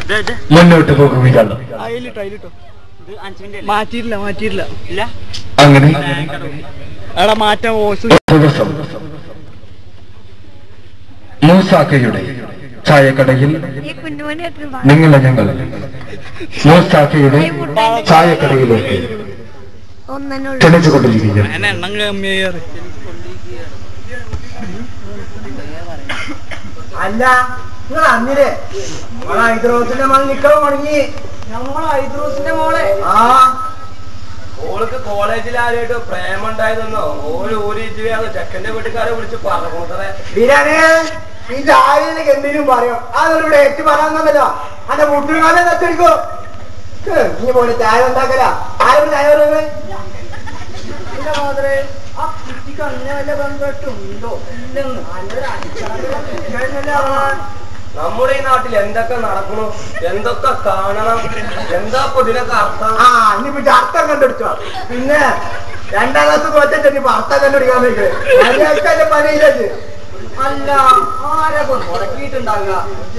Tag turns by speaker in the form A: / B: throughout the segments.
A: മുന്നോട്ട് പോകുകയാണ്.
B: മാറ്റിയിട്ടില്ല
A: അങ്ങനെ
B: മാറ്റം
A: ദിവസം മൂസാക്കയുടെ ചായക്കടയിൽ ഞങ്ങൾ മൂസാക്കയുടെ ചായക്കടയിലേക്ക് ക്ഷണിച്ചുകൊണ്ടിരിക്കുകയാണ്.
C: അല്ല നിങ്ങൾ അന്നില്ലേ ഹൈദ്രോസിന്റെ മകൾ നിക്കാൻ തുടങ്ങി. നമ്മളെ ഹൈദ്രോസിന്റെ മോളെ ഓൾക്ക് കോളേജിൽ ആരായിട്ട് പ്രേമ ഉണ്ടായതെന്നോ ഊരിച്ചുകയാണ് ചെക്കന്റെ വീട്ടുകാരെ വിളിച്ച് പറഞ്ഞേ. ബിരിയാണി ഈ ചായയിലേക്ക് എന്തെങ്കിലും പറയും അതിവിടെ ഏറ്റു പറയാന്നല്ലോ. അന്റെ മുട്ടുകാരെ നച്ചടിക്കോ നീ പോലെ ചായ ഉണ്ടാക്കല ആരും ചായ പറയുന്നത് മാത്രമേ ആ കുട്ടിക്ക് അങ്ങനെ വല്ല ബന്ധപ്പെട്ടുണ്ടോ ഇല്ലെന്ന് നമ്മുടെ ഈ നാട്ടിൽ എന്തൊക്കെ നടക്കണു, എന്തൊക്കെ കാണണം, എന്താ ഇതിനൊക്കെ അർത്ഥം? ഇനിയിപ്പോ അർത്ഥം കണ്ടുപിടിച്ചോ. പിന്നെ രണ്ടാം ക്ലാസ് തോറ്റിട്ട് ഇനിയിപ്പോ അർത്ഥം കണ്ടുപിടിക്കാൻ പറ്റില്ല. പണിയില്ലേ അല്ല ആരൊക്കെ മുടക്കിയിട്ടുണ്ടാകുക.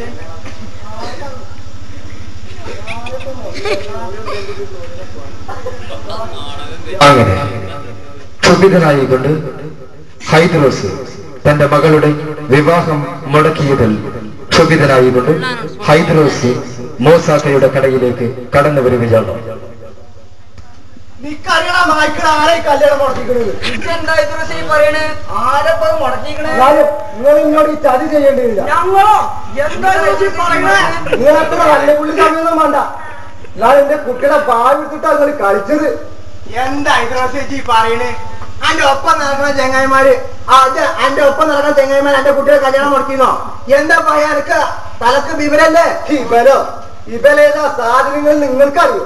A: അങ്ങനെ ക്ഷുഭിതനായിക്കൊണ്ട് ഹൈദ്രോസ് തന്റെ മകളുടെ വിവാഹം മുടക്കിയതിൽ ക്ഷുഭിതനായിക്കൊണ്ട് ഹൈദ്രോസ് മൂസാക്കയുടെ കടയിലേക്ക് കടന്നു വരികയാണ്.
C: നിങ്ങളിങ്ങോട്ട് ഈ ചതി ചെയ്യേണ്ടിയില്ല. വേണ്ട ഞാൻ എന്റെ കുട്ടികളെ പാവിട്ടിട്ടാ നിങ്ങൾ കളിച്ചത്. എന്താ ഹൈദ്രോസേച്ചി പറയണേ? അന്റെ ഒപ്പം നടക്കുന്ന ചെങ്ങായിമാര് അന്റെ ഒപ്പം നടക്കുന്ന ചെങ്ങായിമാർ എന്റെ കുട്ടികളെ കല്യാണം മുടക്കിന്നോ? എന്താ പറയാ എനിക്ക് തലക്ക് വിവരല്ലേ? ഇവലേതാ സാധനങ്ങൾ നിങ്ങൾക്കറിയോ?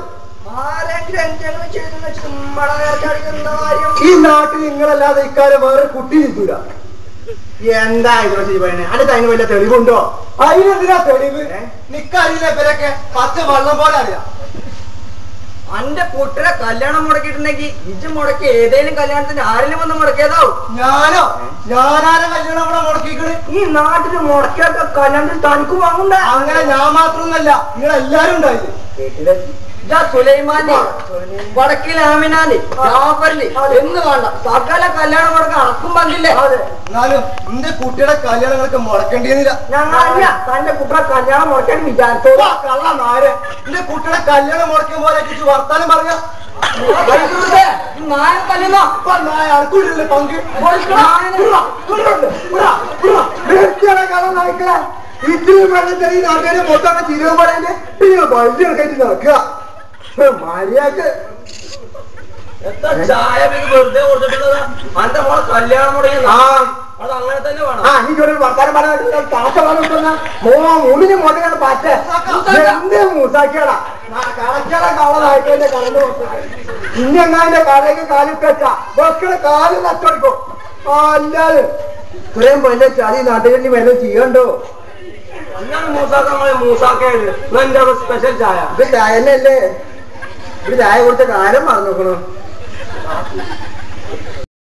C: ഈ നാട്ടിൽ നിങ്ങളല്ലാതെ ഇക്കാലം വേറെ കുട്ടി നിൽക്കൂല. എന്താ ഹൈദ്രോസേച്ചി പറയണേ? അതിന് അതിന് വല്ല തെളിവുണ്ടോ? അതിനെന്തിനാ തെളിവ്? നിക്കറിയില്ല ഇവരൊക്കെ പച്ച വെള്ളം പോലെ അറിയാം. അന്റെ കുട്ടിനെ കല്യാണം മുടക്കിയിട്ടുണ്ടെങ്കിൽ ഇജ്ജ് മുടക്കി ഏതേലും കല്യാണത്തിന് ആരെങ്കിലും വന്ന് മുടക്കിയതാവും. ഞാനാരെ കല്യാണം ഇവിടെ മുടക്കിക്കണ്? ഈ നാട്ടില് മുടക്കിയൊക്കെ കല്യാണത്തിന് തനിക്ക് വാങ്ങണ്ട. അങ്ങനെ ഞാൻ മാത്രമൊന്നല്ല, നിങ്ങളെല്ലാരും ഉണ്ടായില്ലേ? കേട്ടില്ല സുലൈമാനി വടക്കിൽ ആമിനാലി ജാഫർലി എന്ന് വേണ്ട സകല കല്യാണം മുടക്കാൻ അടക്കം പങ്കില്ലേ? എന്നാലും എന്റെ കുട്ടിയുടെ കല്യാണങ്ങളൊക്കെ മുടക്കേണ്ടിയിരുന്നില്ല. ഞങ്ങളല്ല തന്റെ കുട്ടിയുടെ കല്യാണം മുടക്കാൻ വിചാരിച്ചോളൂ. കള്ളനാര് എന്റെ കുട്ടിയുടെ കല്യാണം മുടക്കിയ പോലെ വർത്താനം പറഞ്ഞ പങ്ക് ഇത്തിരി വെള്ളം ഈ നാട്ടുകാരെ മൊത്തം ചിരിവ് പറയുന്നത് വഴി എടുക്കായിട്ട് നടക്കുക. മര്യാദക്ക് വെറുതെ കൊടുത്തിട്ടുള്ളത് അന്റെ മോളെ കല്യാണം മുടങ്ങി അത് അങ്ങനെ തന്നെ വേണം. എനിക്കൊരു വർത്താനം പറഞ്ഞ മൂന്നിന് മോട്ടയാണ് പാറ്റ എന്ത് മൂസാക്കിയാടാ കളക്കാളെ കളതായിട്ട് കടന്നു കൊടുത്തിട്ട് ഇനി എങ്ങാന്റെ കടയ്ക്ക് കാലിട്ട വെക്കണ കാല് നച്ചടിക്കും. അല്ലാതെ ഇത്രയും വലിയ ചതി നാട്ടുകാരി വല്ലതും ചെയ്യണ്ടോ? സ്പെഷ്യൽ ചായ ഇത് ചായ തന്നെയല്ലേ? ഇത് ചായ കൊടുത്ത കാലം മറന്നു നോക്കണോ?